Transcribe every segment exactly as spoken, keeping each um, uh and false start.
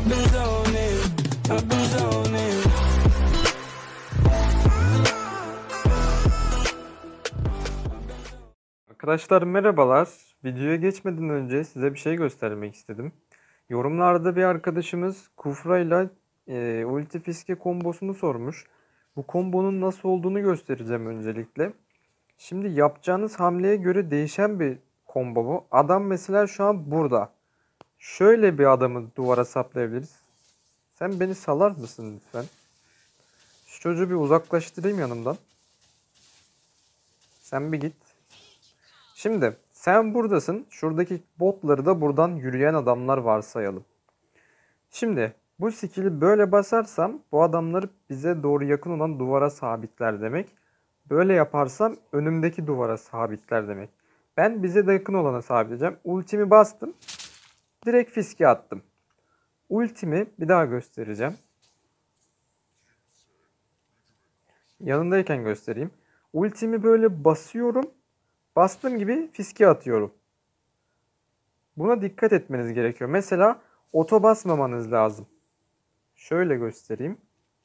been zoning, I've been zoning. Arkadaşlar merhabalar. Videoya geçmeden önce size bir şey göstermek istedim. Yorumlarda bir arkadaşımız Kufra ile e, ulti fiske kombosunu sormuş. Bu kombonun nasıl olduğunu göstereceğim öncelikle. Şimdi yapacağınız hamleye göre değişen bir combo bu. Adam mesela şu an burada. Şöyle bir adamı duvara saplayabiliriz. Sen beni salar mısın lütfen? Şu çocuğu bir uzaklaştırayım yanımdan. Sen bir git. Şimdi sen buradasın. Şuradaki botları da buradan yürüyen adamlar varsayalım. Şimdi bu skill'i böyle basarsam bu adamları bize doğru yakın olan duvara sabitler demek. Böyle yaparsam önümdeki duvara sabitler demek. Ben bize de yakın olana sabitleyeceğim. Ultimi bastım. Direkt fiske attım. Ultimi bir daha göstereceğim. Yanındayken göstereyim. Ultimi böyle basıyorum. Bastığım gibi fiske atıyorum. Buna dikkat etmeniz gerekiyor. Mesela oto basmamanız lazım. Şöyle göstereyim.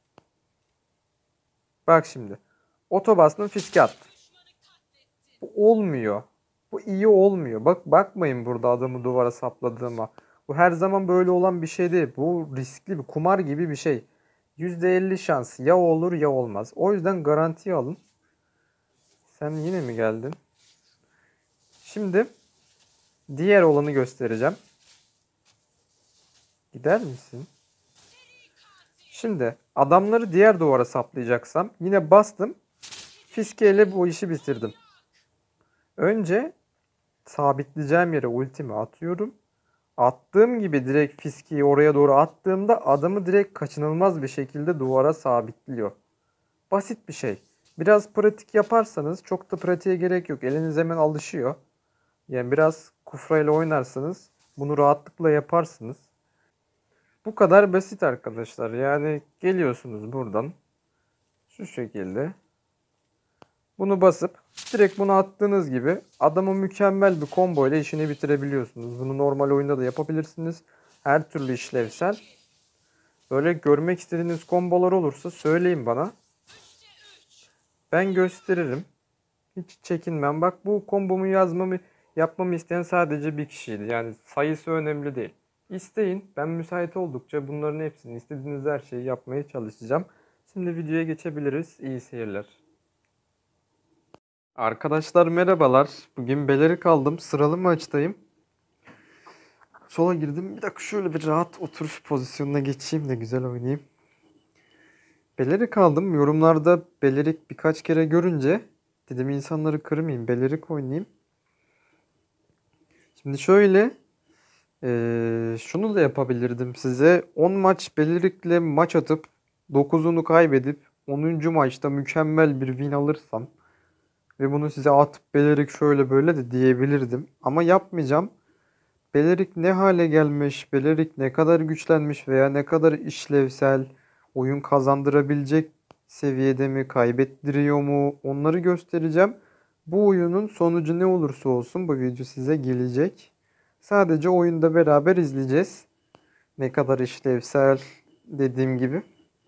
Bak şimdi. Oto bastım, fiske attım. Bu olmuyor. Bu iyi olmuyor. Bak bakmayın burada adamı duvara sapladığıma. Bu her zaman böyle olan bir şey değil. Bu riskli bir kumar gibi bir şey. yüzde elli şans. Ya olur ya olmaz. O yüzden garantiye alın. Sen yine mi geldin? Şimdi diğer olanı göstereceğim. Gider misin? Şimdi adamları diğer duvara saplayacaksam yine bastım. Fiskeyle bu işi bitirdim. Önce sabitleyeceğim yere ultimi atıyorum. Attığım gibi direkt fiskeyi oraya doğru attığımda adamı direkt kaçınılmaz bir şekilde duvara sabitliyor. Basit bir şey. Biraz pratik yaparsanız çok da pratiğe gerek yok. Eliniz hemen alışıyor. Yani biraz kufrayla oynarsanız bunu rahatlıkla yaparsınız. Bu kadar basit arkadaşlar. Yani geliyorsunuz buradan. Şu şekilde. Bunu basıp direkt bunu attığınız gibi adamı mükemmel bir combo ile işini bitirebiliyorsunuz. Bunu normal oyunda da yapabilirsiniz. Her türlü işlevsel. Böyle görmek istediğiniz kombolar olursa söyleyin bana. Ben gösteririm. Hiç çekinmem. Bak bu kombomu yazmamı yapmamı isteyen sadece bir kişiydi. Yani sayısı önemli değil. İsteyin. Ben müsait oldukça bunların hepsini istediğiniz her şeyi yapmaya çalışacağım. Şimdi videoya geçebiliriz. İyi seyirler. Arkadaşlar merhabalar. Bugün beleri kaldım. Sıralı maçtayım. Sola girdim. Bir dakika şöyle bir rahat oturuş pozisyonuna geçeyim de güzel oynayayım. Belerik aldım. Yorumlarda belerik birkaç kere görünce dedim insanları kırmayayım. Belerik oynayayım. Şimdi şöyle ee, şunu da yapabilirdim size. on maç belerikle maç atıp dokuzunu kaybedip onuncu maçta mükemmel bir win alırsam ve bunu size atıp belerik şöyle böyle de diyebilirdim. Ama yapmayacağım. Belerik ne hale gelmiş, Belerik ne kadar güçlenmiş veya ne kadar işlevsel, oyun kazandırabilecek seviyede mi, kaybettiriyor mu onları göstereceğim. Bu oyunun sonucu ne olursa olsun bu video size gelecek. Sadece oyunda beraber izleyeceğiz. Ne kadar işlevsel dediğim gibi.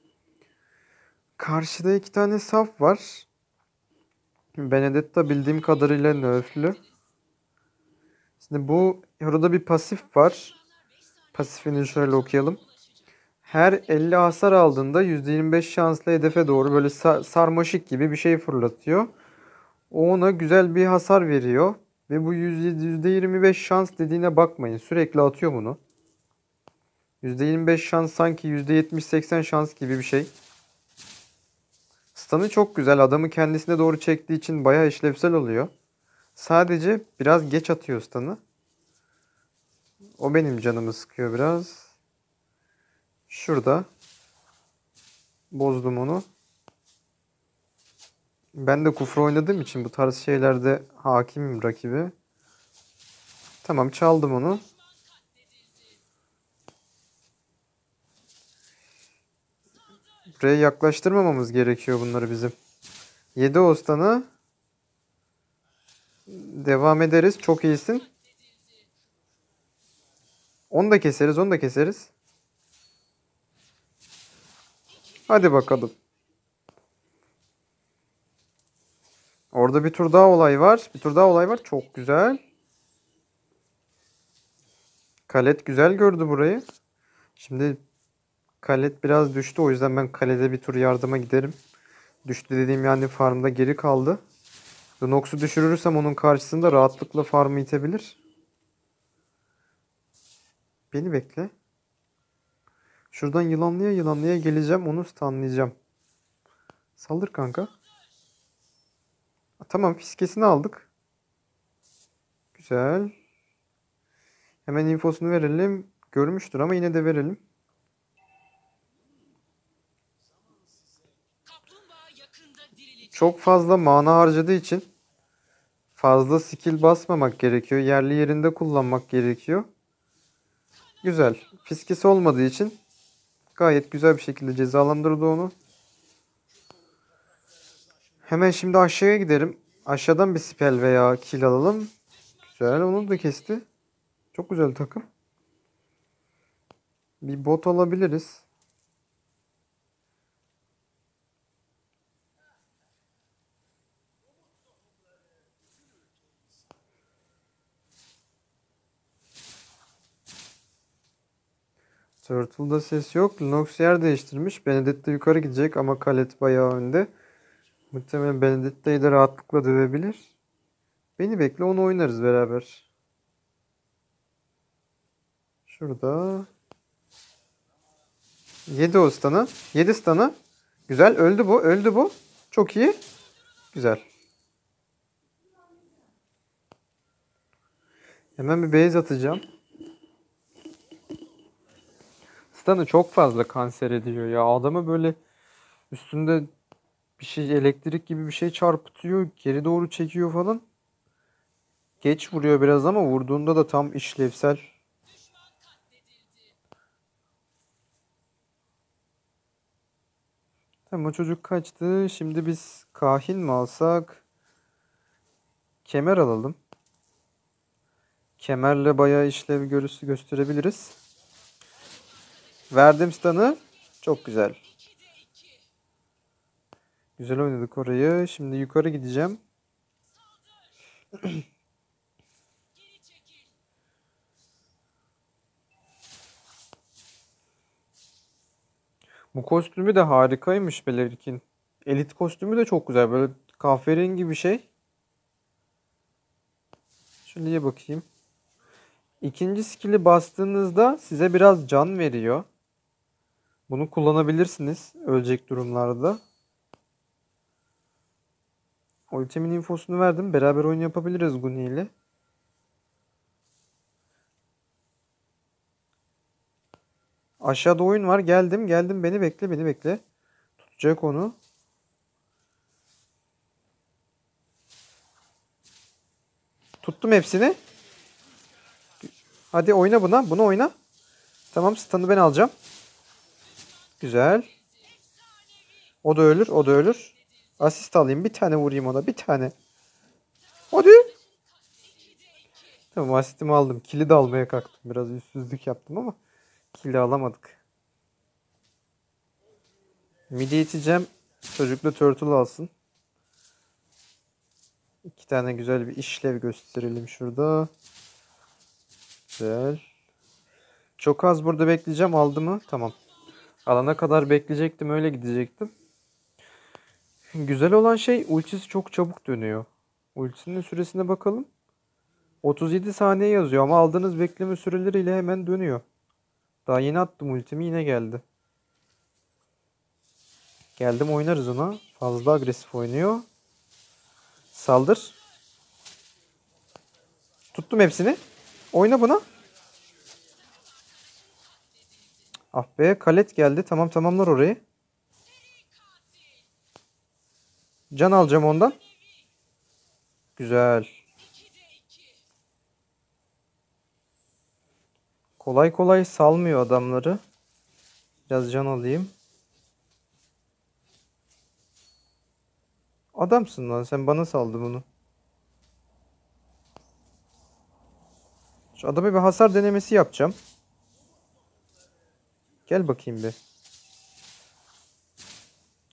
Karşıda iki tane saf var. Benedetta bildiğim kadarıyla nerflü. Şimdi bu orada bir pasif var. Pasifini şöyle okuyalım. Her elli hasar aldığında yüzde yirmi beş şanslı hedefe doğru böyle sarmaşık gibi bir şey fırlatıyor. O ona güzel bir hasar veriyor. Ve bu yüzde yirmi beş şans dediğine bakmayın. Sürekli atıyor bunu. yüzde yirmi beş şans sanki yüzde yetmiş seksen şans gibi bir şey. Stun'ı çok güzel. Adamı kendisine doğru çektiği için bayağı işlevsel oluyor. Sadece biraz geç atıyor stun'ı. O benim canımı sıkıyor biraz. Şurada. Bozdum onu. Ben de kufra oynadığım için bu tarz şeylerde hakimim rakibi. Tamam çaldım onu. Buraya yaklaştırmamamız gerekiyor bunları bizim. yedi Ostan'ı. Devam ederiz. Çok iyisin. Onu da keseriz. Onu da keseriz. Hadi bakalım. Orada bir tur daha olay var. Bir tur daha olay var. Çok güzel. Kalet güzel gördü burayı. Şimdi Kalet biraz düştü. O yüzden ben kalede bir tur yardıma giderim. Düştü dediğim yani farmda geri kaldı. Nox'u düşürürsem onun karşısında rahatlıkla farmı itebilir. Beni bekle. Şuradan yılanlıya yılanlıya geleceğim. Onu stunlayacağım. Saldır kanka. Tamam, fiskesini aldık. Güzel. Hemen infosunu verelim. Görmüştür ama yine de verelim. Çok fazla mana harcadığı için fazla skill basmamak gerekiyor. Yerli yerinde kullanmak gerekiyor. Güzel. Fiskesi olmadığı için gayet güzel bir şekilde cezalandırdı onu. Hemen şimdi aşağıya giderim. Aşağıdan bir spell veya kill alalım. Güzel, onu da kesti. Çok güzel takım. Bir bot alabiliriz. Turtle'da ses yok. Lunox yer değiştirmiş. Benedetta yukarı gidecek ama Kalet bayağı önde. Muhtemelen Benedetta'yı da rahatlıkla dövebilir. Beni bekle, onu oynarız beraber. Şurada. Yedi o stun'ı. Yedi stun'ı. Güzel, öldü bu. Öldü bu. Çok iyi. Güzel. Hemen bir base atacağım. Stun'ı çok fazla kanser ediyor ya. Adamı böyle üstünde bir şey, elektrik gibi bir şey çarpıtıyor. Geri doğru çekiyor falan. Geç vuruyor biraz ama vurduğunda da tam işlevsel. Tamam, o çocuk kaçtı. Şimdi biz kahin mi alsak? Kemer alalım. Kemerle bayağı işlev görüsü gösterebiliriz. Verdim stun'ı. Çok güzel. Güzel oynadık orayı. Şimdi yukarı gideceğim. Bu kostümü de harikaymış Belerik'in. Elit kostümü de çok güzel. Böyle kahverengi bir şey. Şöyle bakayım. İkinci skill'i bastığınızda size biraz can veriyor. Bunu kullanabilirsiniz ölecek durumlarda. Ultimin infosunu verdim. Beraber oyun yapabiliriz Guni ile. Aşağıda oyun var. Geldim. Geldim. Beni bekle. Beni bekle. Tutacak onu. Tuttum hepsini. Hadi oyna buna. Bunu oyna. Tamam, stun'ı ben alacağım. Güzel. O da ölür. O da ölür. Asist alayım. Bir tane vurayım ona. Bir tane. Hadi. Tamam, asistimi aldım. Kill'i de almaya kalktım. Biraz yüzsüzlük yaptım ama kill'i alamadık. Midi iteceğim. Çocuk da turtle alsın. İki tane güzel bir işlev gösterelim şurada. Güzel. Çok az burada bekleyeceğim. Aldı mı? Tamam. Alana kadar bekleyecektim. Öyle gidecektim. Güzel olan şey ultisi çok çabuk dönüyor. Ultisinin süresine bakalım. otuz yedi saniye yazıyor ama aldığınız bekleme süreleriyle hemen dönüyor. Daha yeni attım ultimi, yine geldi. Geldim, oynarız ona. Fazla agresif oynuyor. Saldır. Tuttum hepsini. Oyna buna. Ah be, Kalet geldi. Tamam, tamamlar orayı. Can alacağım ondan. Güzel. Kolay kolay salmıyor adamları. Biraz can alayım. Adamsın lan, sen bana saldı bunu. Şu adama bir hasar denemesi yapacağım. Gel bakayım bir.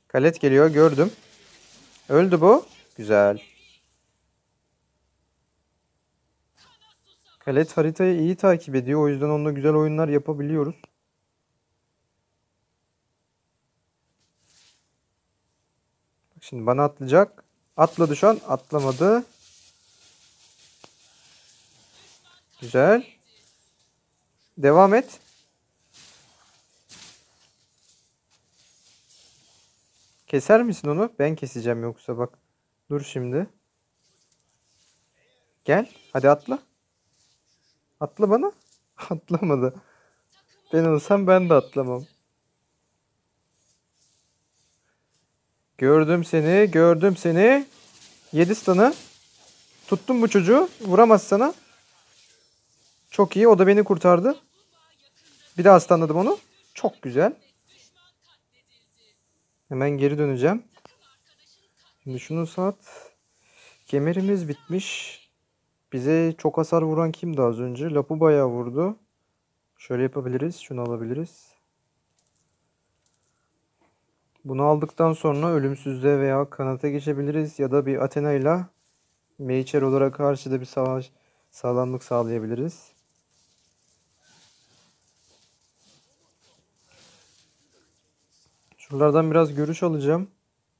Kalet geliyor, gördüm. Öldü bu. Güzel. Kalet haritayı iyi takip ediyor. O yüzden onunla güzel oyunlar yapabiliyoruz. Şimdi bana atlayacak. Atladı şu an. Atlamadı. Güzel. Devam et. Keser misin onu? Ben keseceğim yoksa bak. Dur şimdi. Gel. Hadi atla. Atla bana. Atlamadı. Ben olsam ben de atlamam. Gördüm seni. Gördüm seni. Yedi stun'ı. Tuttum bu çocuğu. Vuramaz sana. Çok iyi. O da beni kurtardı. Bir daha stunladım onu. Çok güzel. Hemen geri döneceğim. Şimdi şunu sat. Kemerimiz bitmiş. Bize çok hasar vuran kimdi az önce? Lapu bayağı vurdu. Şöyle yapabiliriz. Şunu alabiliriz. Bunu aldıktan sonra ölümsüzlüğe veya kanata geçebiliriz. Ya da bir Athena ile Meicher olarak karşıda bir savaş sağlamlık sağlayabiliriz. Şuralardan biraz görüş alacağım.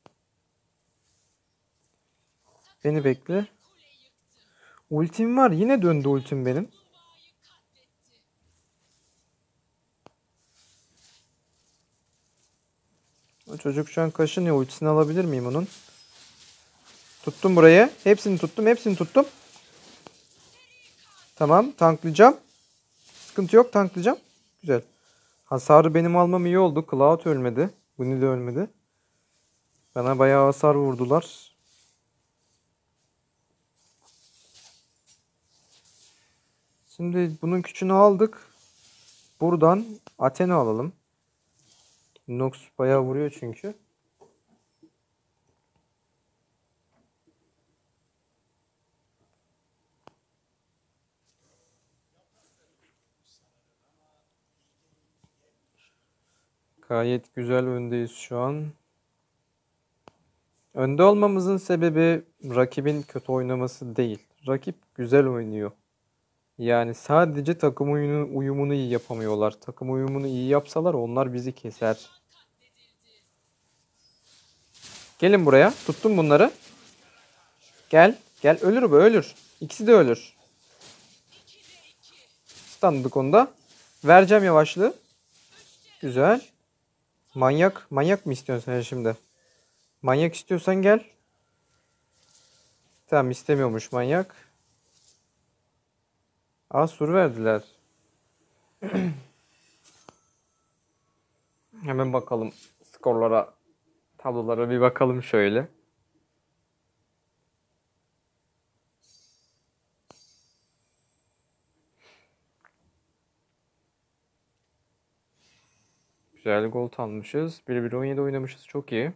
Beni bekle. Ultim var. Yine döndü ultim benim. O çocuk şu an kaşınıyor. Ultisini alabilir miyim onun? Tuttum burayı. Hepsini tuttum. Hepsini tuttum. Tamam. Tanklayacağım. Sıkıntı yok. Tanklayacağım. Güzel. Hasarı benim almam iyi oldu. Cloud ölmedi. Bunny de ölmedi. Bana bayağı hasar vurdular. Şimdi bunun küçüğünü aldık. Buradan Athena alalım. Nox bayağı vuruyor çünkü. Gayet güzel öndeyiz şu an. Önde olmamızın sebebi rakibin kötü oynaması değil. Rakip güzel oynuyor. Yani sadece takım uyumunu, uyumunu iyi yapamıyorlar. Takım uyumunu iyi yapsalar onlar bizi keser. Gelin buraya. Tuttum bunları. Gel. Gel. Ölür bu. Ölür. İkisi de ölür. Stunladık onu da. Vereceğim yavaşlığı. Güzel. Manyak. Manyak mı istiyorsun sen şimdi? Manyak istiyorsan gel. Tamam istemiyormuş manyak. Aa sur verdiler. Hemen bakalım skorlara, tablolara bir bakalım şöyle. Güzel gol almışız. bir bir on yedi oynamışız. Çok iyi.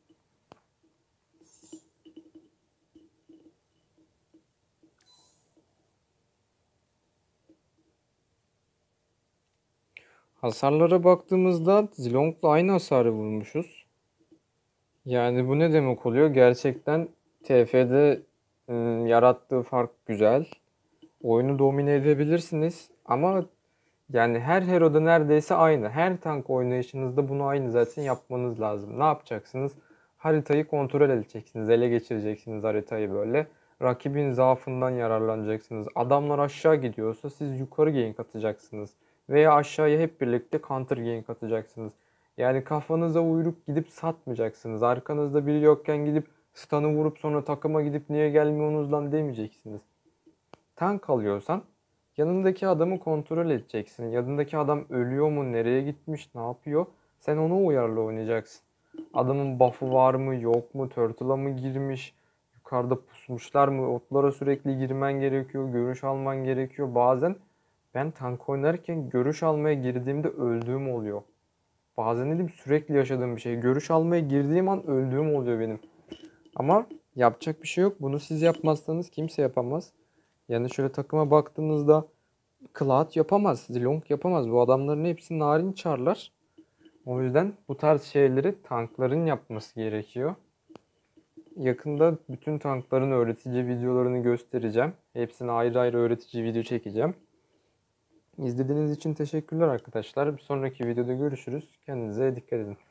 Hasarlara baktığımızda Zilong'la aynı hasarı vurmuşuz. Yani bu ne demek oluyor? Gerçekten T F'de e, yarattığı fark güzel. Oyunu domine edebilirsiniz ama yani her hero'da neredeyse aynı. Her tank oynayışınızda bunu aynı zaten yapmanız lazım. Ne yapacaksınız? Haritayı kontrol edeceksiniz. Ele geçireceksiniz haritayı böyle. Rakibin zaafından yararlanacaksınız. Adamlar aşağı gidiyorsa siz yukarı gank atacaksınız. Veya aşağıya hep birlikte counter gank atacaksınız. Yani kafanıza uyruk gidip satmayacaksınız. Arkanızda biri yokken gidip stun'ı vurup sonra takıma gidip niye gelmiyorsunuz lan demeyeceksiniz. Tank alıyorsan yanındaki adamı kontrol edeceksin. Yanındaki adam ölüyor mu? Nereye gitmiş? Ne yapıyor? Sen ona uyarlı oynayacaksın. Adamın buff'ı var mı? Yok mu? Turtle'a mı girmiş? Yukarıda pusmuşlar mı? Otlara sürekli girmen gerekiyor. Görüş alman gerekiyor. Bazen ben tank oynarken görüş almaya girdiğimde öldüğüm oluyor. Bazen dedim sürekli yaşadığım bir şey. Görüş almaya girdiğim an öldüğüm oluyor benim. Ama yapacak bir şey yok. Bunu siz yapmazsanız kimse yapamaz. Yani şöyle takıma baktığınızda Cloud yapamaz, Zilong yapamaz. Bu adamların hepsi narin çarlar. O yüzden bu tarz şeyleri tankların yapması gerekiyor. Yakında bütün tankların öğretici videolarını göstereceğim. Hepsine ayrı ayrı öğretici video çekeceğim. İzlediğiniz için teşekkürler arkadaşlar. Bir sonraki videoda görüşürüz. Kendinize dikkat edin.